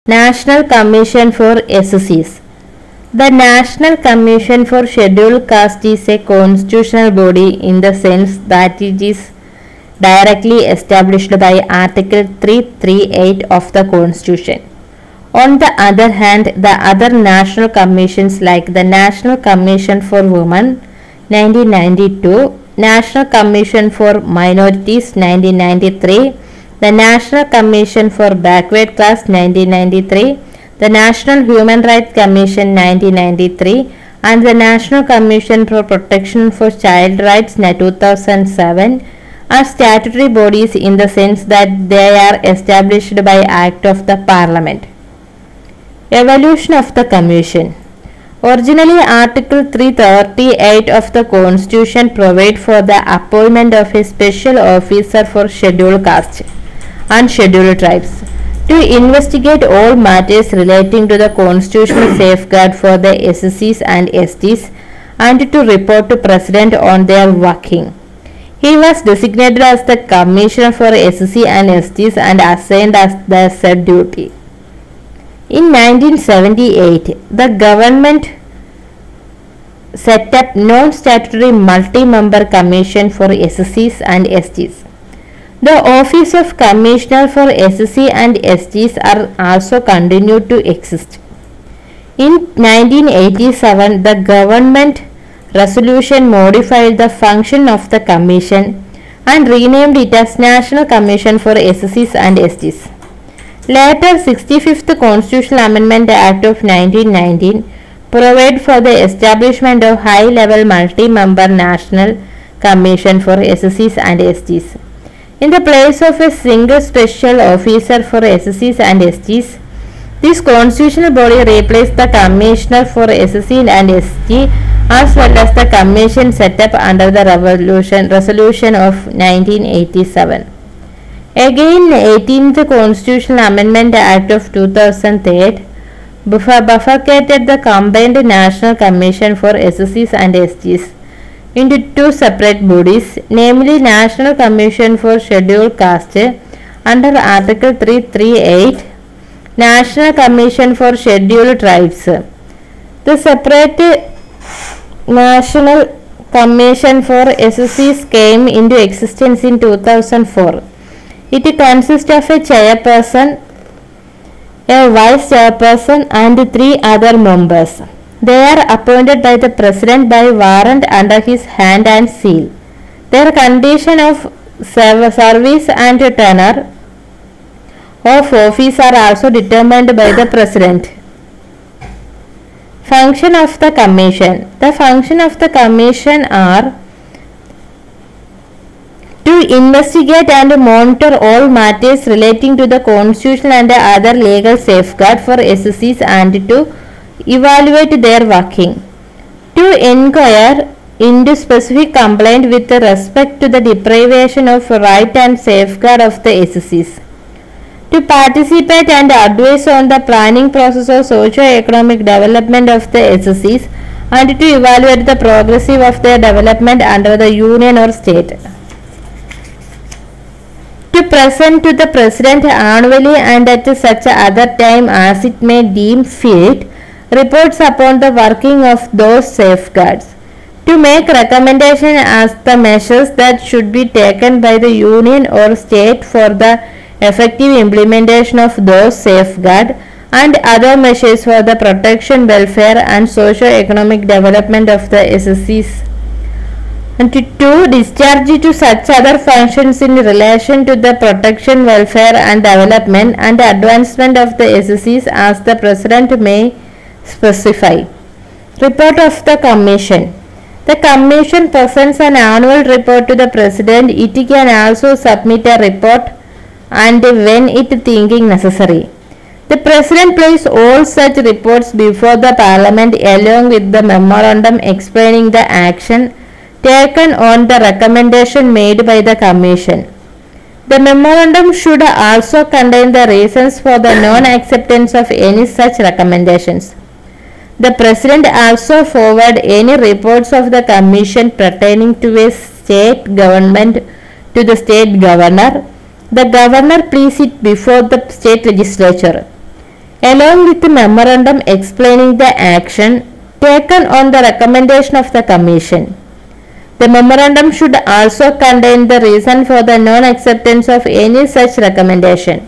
National Commission for SSCs. The National Commission for Scheduled Caste is a constitutional body in the sense that it is directly established by Article 338 of the Constitution. On the other hand, the other national commissions like the National Commission for Women 1992, National Commission for Minorities 1993, the National Commission for Backward Class 1993, the National Human Rights Commission 1993 and the National Commission for Protection for Child Rights 2007 are statutory bodies in the sense that they are established by Act of the Parliament. Evolution of the Commission. Originally, Article 338 of the Constitution provides for the appointment of a special officer for scheduled castes and scheduled tribes to investigate all matters relating to the constitutional safeguard for the SSCs and STs and to report to President on their working. He was designated as the Commissioner for SSC and STs and assigned as the said duty. In 1978, the government set up non-statutory multi-member commission for SSCs and STs. The Office of Commissioner for SSC and STs are also continued to exist. In 1987, the government resolution modified the function of the commission and renamed it as National Commission for SSCs and STs. Later, 65th Constitutional Amendment Act of 1919 provided for the establishment of high-level multi-member National Commission for SSCs and STs. In the place of a single special officer for SSCs and STs, this constitutional body replaced the Commissioner for SSC and ST as well as the commission set up under the resolution of 1987. Again, 18th Constitutional Amendment Act of 2003 bifurcated the combined National Commission for SSCs and STs into two separate bodies, namely National Commission for Scheduled Caste under Article 338, National Commission for Scheduled Tribes. The separate National Commission for SSCs came into existence in 2004. It consists of a chairperson, a vice chairperson and 3 other members. They are appointed by the President by warrant under his hand and seal. Their condition of service and tenure of office are also determined by the President. Function of the Commission. The function of the Commission are to investigate and monitor all matters relating to the constitutional and other legal safeguard for SSCs and to evaluate their working, to inquire into specific complaint with respect to the deprivation of right and safeguard of the SSCs, to participate and advise on the planning process of socio-economic development of the SSCs and to evaluate the progress of their development under the union or state, to present to the President annually and at such other time as it may deem fit reports upon the working of those safeguards, to make recommendation as the measures that should be taken by the union or state for the effective implementation of those safeguards and other measures for the protection, welfare and socio-economic development of the SSCs, and to discharge to such other functions in relation to the protection, welfare and development and advancement of the SSCs as the President may specify. Report of the Commission. The Commission presents an annual report to the President. It can also submit a report and when it thinking necessary. The President places all such reports before the Parliament along with the memorandum explaining the action taken on the recommendation made by the Commission. The memorandum should also contain the reasons for the non-acceptance of any such recommendations. The President also forward any reports of the Commission pertaining to a state government to the state governor. The governor places it before the state legislature. along with the memorandum explaining the action taken on the recommendation of the Commission. The memorandum should also contain the reason for the non-acceptance of any such recommendation.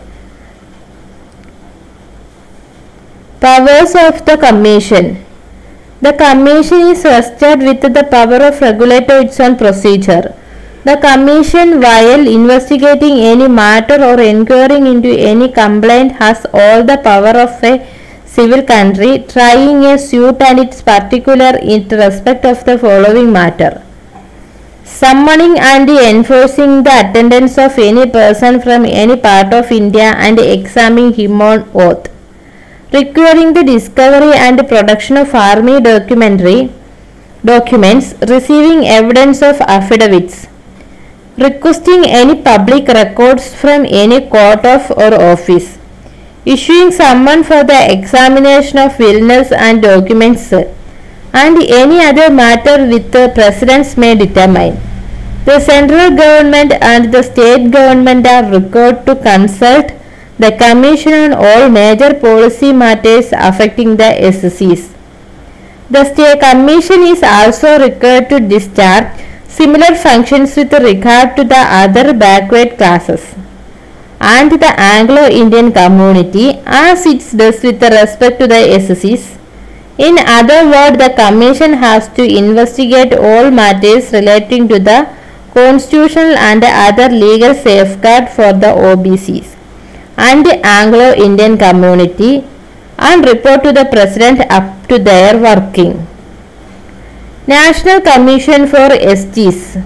Powers of the Commission. The Commission is vested with the power of regulating its own procedure. The Commission, while investigating any matter or inquiring into any complaint, has all the power of a civil country trying a suit and its particular in respect of the following matter: summoning and enforcing the attendance of any person from any part of India and examining him on oath, requiring the discovery and production of army documents, receiving evidence of affidavits, requesting any public records from any court of or office, issuing summons for the examination of witnesses and documents, and any other matter which the presidents may determine. The central government and the state government are required to consult the Commission on all major policy matters affecting the SSCs. The State Commission is also required to discharge similar functions with regard to the other backward classes and the Anglo-Indian community as it does with respect to the SSCs. In other words, the Commission has to investigate all matters relating to the constitutional and other legal safeguard for the OBCs and the Anglo-Indian community and report to the President up to their working. National Commission for STs.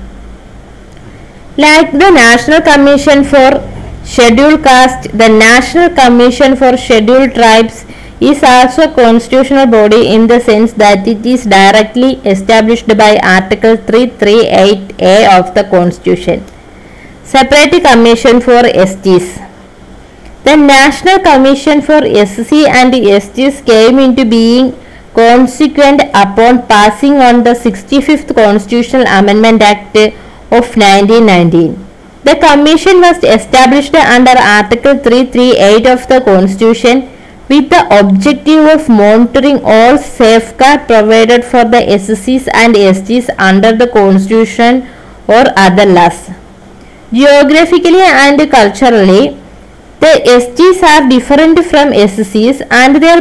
Like the National Commission for Scheduled Caste, the National Commission for Scheduled Tribes is also a constitutional body in the sense that it is directly established by Article 338A of the Constitution. Separate Commission for STs. The National Commission for SC and STs came into being consequent upon passing on the 65th Constitutional Amendment Act of 1919. The Commission was established under Article 338 of the Constitution with the objective of monitoring all safeguards provided for the SCs and STs under the Constitution or other laws. Geographically and culturally, the STs are different from SCs and their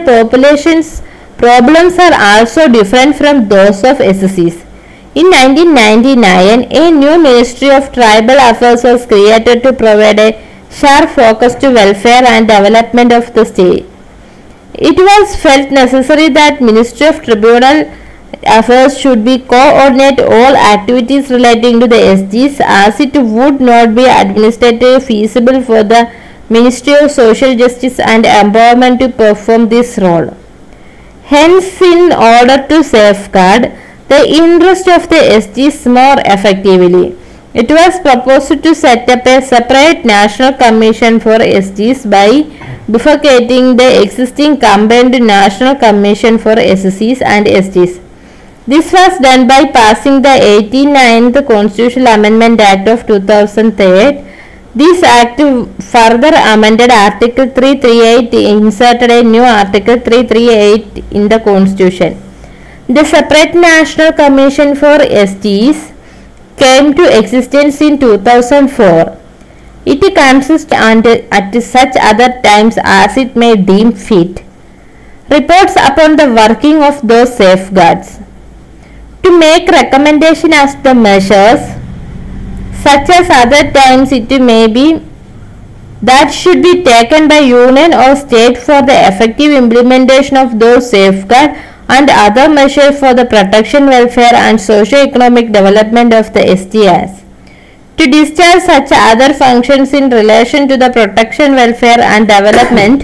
problems are also different from those of SCs. In 1999, a new Ministry of Tribal Affairs was created to provide a sharp focus to welfare and development of the state. It was felt necessary that Ministry of Tribal Affairs should be coordinate all activities relating to the SGs as it would not be administratively feasible for the Ministry of Social Justice and Empowerment to perform this role. Hence, in order to safeguard the interest of the SGs more effectively, it was proposed to set up a separate National Commission for SGs by bifurcating the existing combined National Commission for SCs and STs. This was done by passing the 89th Constitutional Amendment Act of 2003. This act further amended Article 338, inserted a new Article 338 in the Constitution. The separate National Commission for STs came to existence in 2004. It consists at such other times as it may deem fit. Reports upon the working of those safeguards. To make recommendation as the measures, such as other times it may be that should be taken by union or state for the effective implementation of those safeguards and other measures for the protection, welfare and socio-economic development of the STs. To discharge such other functions in relation to the protection, welfare and development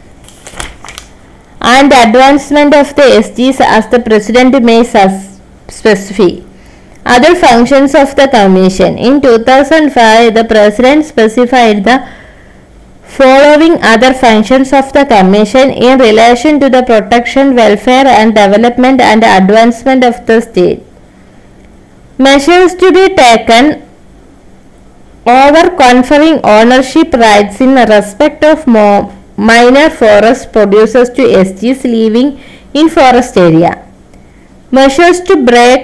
and advancement of the SGs as the President may specify. Other functions of the Commission. In 2005, the President specified the following other functions of the Commission in relation to the protection, welfare and development and advancement of the state. Measures to be taken over conferring ownership rights in respect of minor forest producers to STs living in forest area. Measures to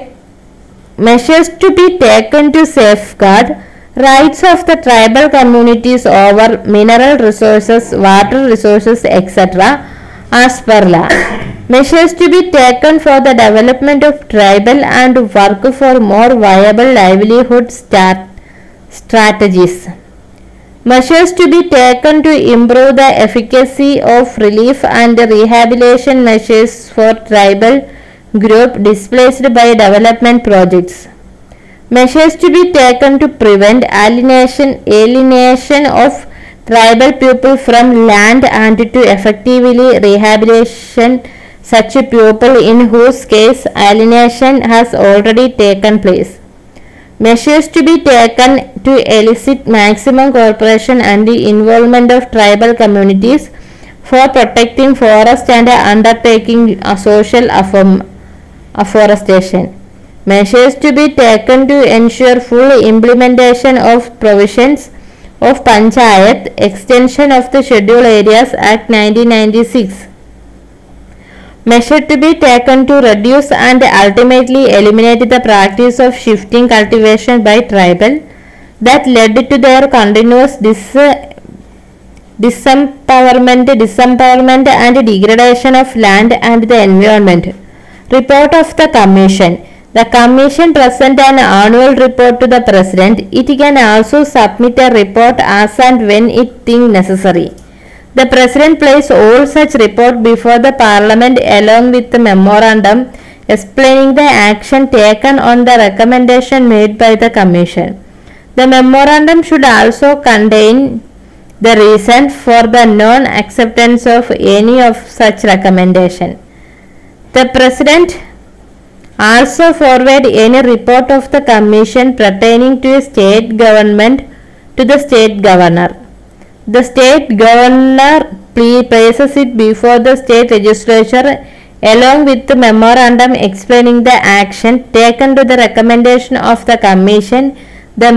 be taken to safeguard rights of the tribal communities over mineral resources, water resources, etc. as per law. Measures to be taken for the development of tribal and work for more viable livelihood strategies. Measures to be taken to improve the efficacy of relief and rehabilitation measures for tribal group displaced by development projects. Measures to be taken to prevent alienation of tribal people from land and to effectively rehabilitation such a people in whose case alienation has already taken place. Measures to be taken to elicit maximum cooperation and the involvement of tribal communities for protecting forest and undertaking a social afforestation. Measures to be taken to ensure full implementation of provisions of Panchayat Extension of the Scheduled Areas Act 1996. Measure to be taken to reduce and ultimately eliminate the practice of shifting cultivation by tribal that led to their continuous disempowerment and degradation of land and the environment. Report of the Commission. The Commission presents an annual report to the President. It can also submit a report as and when it thinks necessary. The President places all such reports before the Parliament along with the memorandum explaining the action taken on the recommendation made by the Commission. The memorandum should also contain the reason for the non-acceptance of any of such recommendation. The President also forward any report of the Commission pertaining to a state government to the State Governor. The State Governor places it before the State Legislature along with the memorandum explaining the action taken to the recommendation of the Commission. The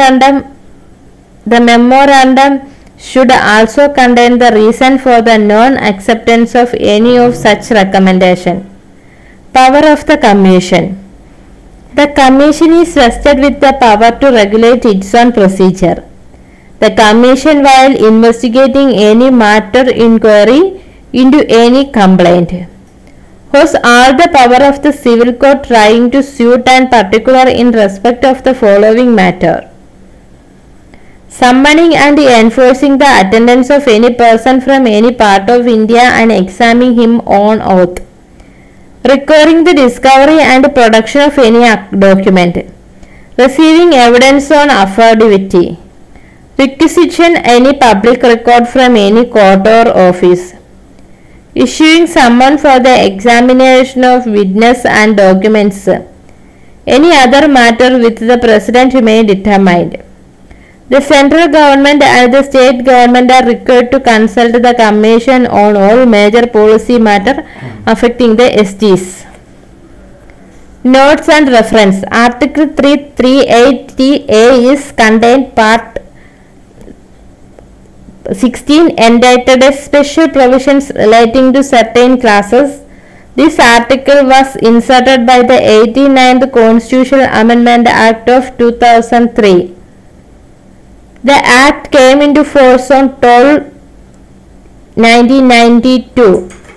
memorandum should also contain the reason for the non-acceptance of any of such recommendation. Power of the Commission. The Commission is vested with the power to regulate its own procedure. The Commission, while investigating any matter inquiry into any complaint, has all the power of the civil court trying to suit and particular in respect of the following matter: summoning and enforcing the attendance of any person from any part of India and examining him on oath, requiring the discovery and production of any document, receiving evidence on affidavit, requisition any public record from any court or office, issuing summons for the examination of witness and documents, any other matter which the President may determine. The central government and the state government are required to consult the Commission on all major policy matters affecting the STs. Notes and reference. Article 338A is contained part 16 entitled Special Provisions Relating to Certain Classes. This article was inserted by the 89th Constitutional Amendment Act of 2003. The Act came into force on 12/1992.